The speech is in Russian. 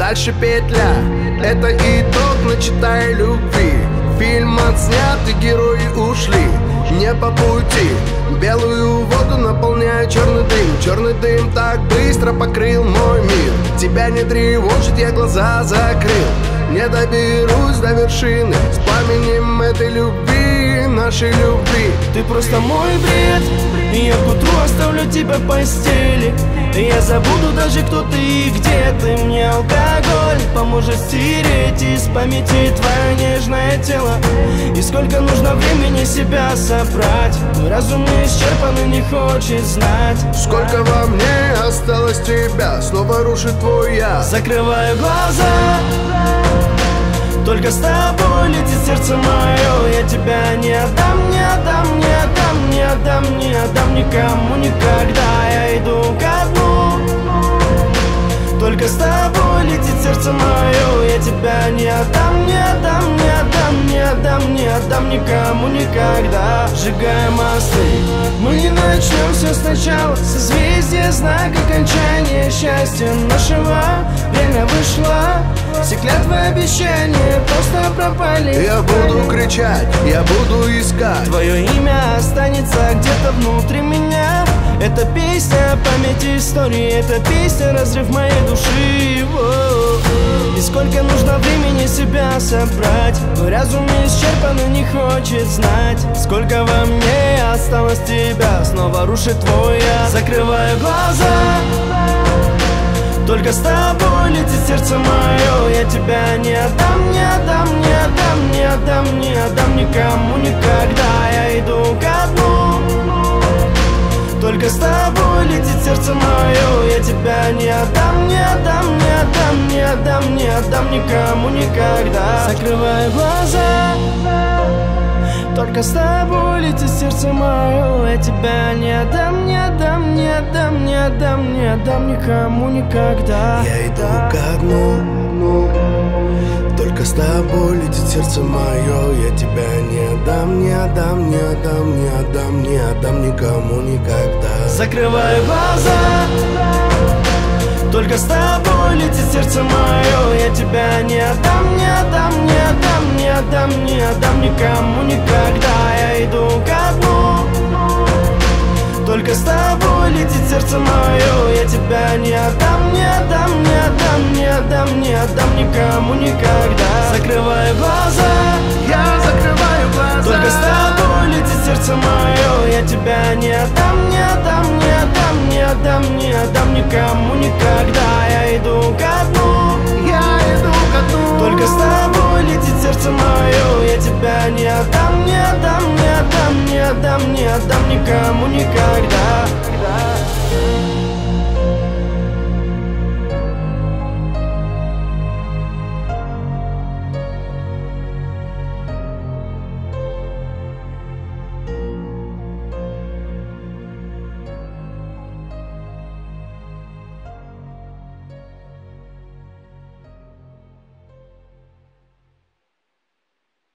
дальше петля. Это итог начатой любви. Фильм отснят и герои ушли не по пути. Белую воду наполняет черный дым. Черный дым так быстро покрыл мой мир. Тебя не тревожит, я глаза закрыл. Не доберусь до вершины с пламенем этой любви, нашей любви. Ты просто мой бред, и я к утру оставлю тебя в постели. И я забуду даже, кто ты и где ты. Мне алкоголь поможет стереть из памяти твое нежное тело. И сколько нужно времени себя собрать. Мой разум не исчерпан и не хочет знать. Сколько во мне осталось тебя, снова рушит твой я. Закрываю глаза, только с тобой летит сердце мое. Я тебя не отдам, не отдам, не отдам, не отдам, не отдам никому никогда. Я иду ко дну, только с тобой летит сердце мое. Я тебя не отдам, не отдам, не отдам, не отдам, не отдам никому никогда. Сжигаем мосты, мы не начнем все сначала. Созвездие, знак окончания счастья нашего. Время вышло, все клятвы, обещания просто пропали. Я буду кричать, я буду искать. Твое имя останется где-то внутри меня. Это песня памяти истории, это песня разрыв моей души. И сколько нужно времени себя собрать. Мой разум не исчерпан и не хочет знать. Сколько во мне осталось тебя, снова рушит твой я. Закрываю глаза, только с тобой летит сердце мое. Я тебя не отдам, не отдам, не отдам, не отдам, не отдам никому никогда. Я иду ко дну, только с тобой летит сердце мое. Я тебя не отдам, не отдам, не отдам, не отдам, не отдам никому никогда. Закрываю глаза, только с тобой летит сердце мое. Я тебя не отдам, не отдам, не отдам, не отдам, не отдам никому никогда. Я иду ко дну, только с тобой летит сердце мое. Я тебя не отдам, не отдам, не отдам, не отдам, не отдам никому никогда. Закрываю глаза, только с тобой летит сердце мое. Я тебя не отдам, не отдам, не отдам, не отдам, не отдам никому никогда. Я иду ко дну, только с тобой летит сердце мое. Я тебя не отдам, не отдам, не отдам, не отдам, не отдам никому никогда. Закрываю глаза, Я закрываю глаза, только с тобой летит сердце мое. Я тебя не отдам, не отдам, не отдам, не отдам, не отдам никому никогда. Я иду ко дну, я иду ко дну, только с тобой летит сердце мое. Я тебя не отдам, не отдам, не отдам, не отдам, не отдам никому никогда.